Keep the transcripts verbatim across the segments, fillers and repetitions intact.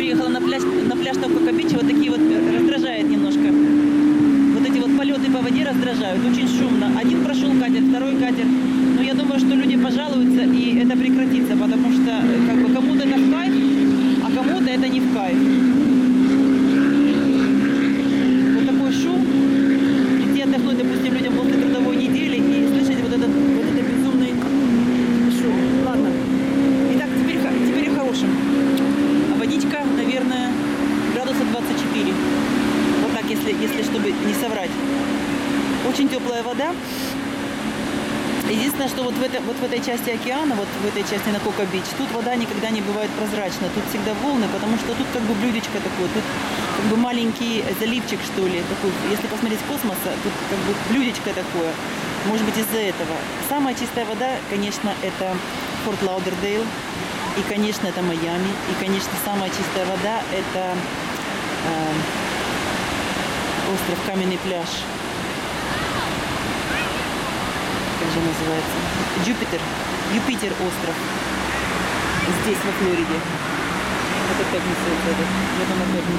приехала на пляж, на пляж на Кока-Бич, вот такие вот раздражает немножко. Вот эти вот полеты по воде раздражают, очень шумно. Один прошел катер, второй катер. Но я думаю, что люди пожалуются, и это прекратится, потому что как бы кому-то это в кайф, а кому-то это не в кайф. Вот такой шум. Идти отдохнуть, допустим, людям после трудовой недели и слышать вот этот, вот этот безумный шум. Ладно. Итак, теперь, теперь о хорошем. А водичка, наверное, градуса двадцать четыре. Вот так, если, если чтобы не соврать. Очень теплая вода. Единственное, что вот в, это, вот в этой части океана, вот в этой части на Кока-Бич, тут вода никогда не бывает прозрачна. Тут всегда волны, потому что тут как бы блюдечко такое, тут как бы маленький заливчик, что ли. Такой. Если посмотреть с космоса, тут как бы блюдечко такое. Может быть, из-за этого. Самая чистая вода, конечно, это Форт Лаудердейл. И, конечно, это Майами. И, конечно, самая чистая вода это э, остров Каменный пляж. Как же называется? Джупитер. Юпитер остров. Здесь, во Флориде. Вот опять несется этот. Вот он опять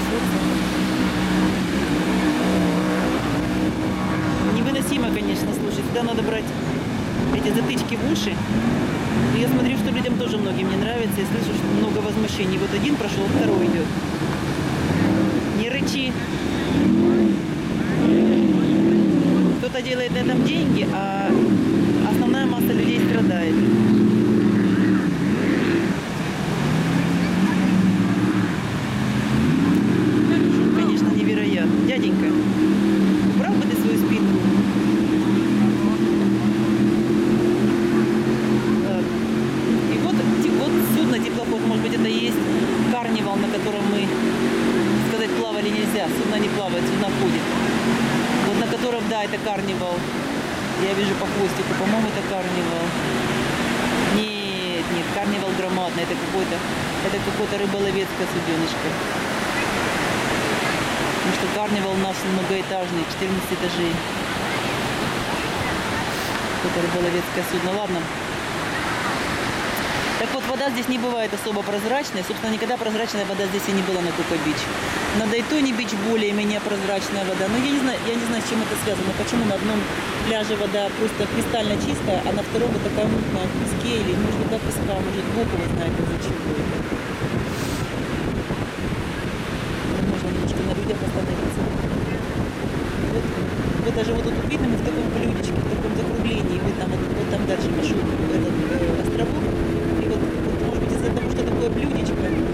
несется. Невыносимо, конечно, слушать. Сюда надо брать эти затычки в уши. Но я смотрю, что людям тоже многим не нравится. Я слышу, что много возмущений. Вот один прошел, второй идет. Не рычи. Кто-то делает на этом деньги, а основная масса людей страдает. Конечно, невероятно. Дяденька, убрал бы ты свою спинку? И вот, вот судно, теплоход, может быть, это и есть Карнивал, на котором мы, сказать, плавали нельзя. Судно не плавает, судно ходит. Вот на котором, да, это Карнивал. Я вижу по хвостику, по-моему, это Карнивал. Нет, нет, Карнивал громадный, это какой-то, это какое-то рыболовецкое суденышко. Потому что Карнивал у нас многоэтажный, четырнадцать этажей. Какое-то рыболовецкое судно, ладно. Так вот, вода здесь не бывает особо прозрачной. Собственно, никогда прозрачная вода здесь и не была на Кока-Бич. На Дейтоне-Бич более-менее прозрачная вода. Но я не знаю, я не знаю, с чем это связано. Почему на одном пляже вода просто кристально чистая, а на втором вот такая мутная в песке или, может быть, до песка, может, Бог его знает, из-за чего это. Можно немножко на людях остановиться. Вот, вот даже вот тут видно, мы в таком блюдечке, в таком закруглении. Вот там, вот, вот там дальше пошел этот э, островок. И вот, вот, может быть, из-за того, что такое блюдечко.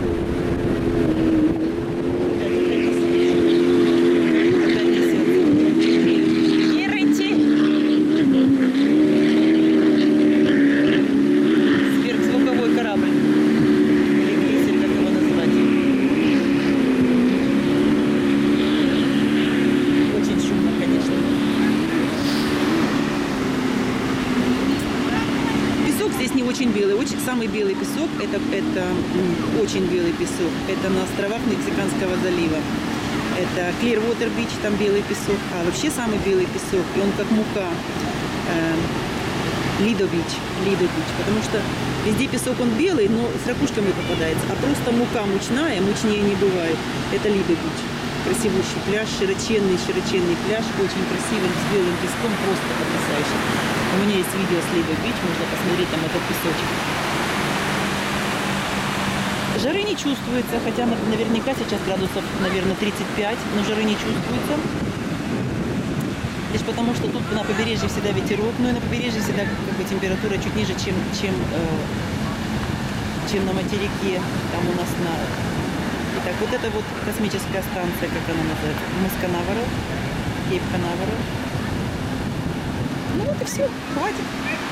Очень белый, очень, самый белый песок, это, это очень белый песок, это на островах Мексиканского залива. Это Clearwater Beach, там белый песок, а вообще самый белый песок, и он как мука, э, Lido Beach, Lido Beach, потому что везде песок он белый, но с ракушками попадается, а просто мука мучная, мучнее не бывает, это Lido Beach. Красивущий пляж, широченный, широченный пляж, очень красивый, с белым песком, просто потрясающий. У меня есть видео с Lido Beach, можно посмотреть там этот песочек. Жары не чувствуется, хотя наверняка сейчас градусов, наверное, тридцать пять, но жары не чувствуется. Лишь потому, что тут на побережье всегда ветерок, но и на побережье всегда как бы, температура чуть ниже, чем, чем, э, чем на материке, там у нас на... Итак, вот это вот космическая станция, как она называется, мыс Канаверал, Кейп Канаверал. Ну вот и все, хватит.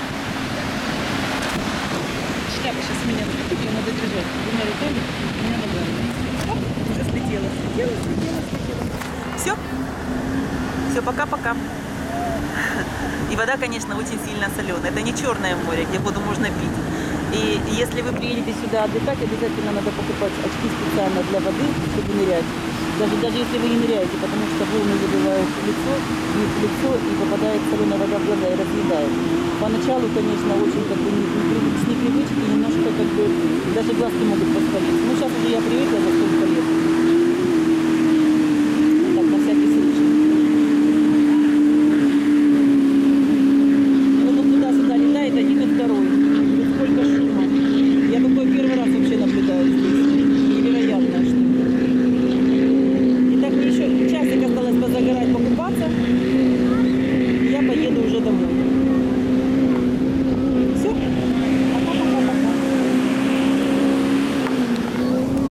Шляпа сейчас у меня тут, ее надо держать двумя руками, у меня ногами. Оп, уже слетела, слетела, слетела, слетела. Все, все, пока-пока. И вода, конечно, очень сильно соленая. Это не Черное море, где воду можно пить. И если вы приедете сюда отдыхать, обязательно надо покупать очки специально для воды, чтобы нырять. Даже, даже если вы не ныряете, потому что волны забивают лицо, лицо и попадает соленая вода в глаза и разъедает. Поначалу, конечно, очень как бы не, не, с непривычки, немножко как бы даже глазки могут воспалиться. Ну, сейчас уже я привыкла,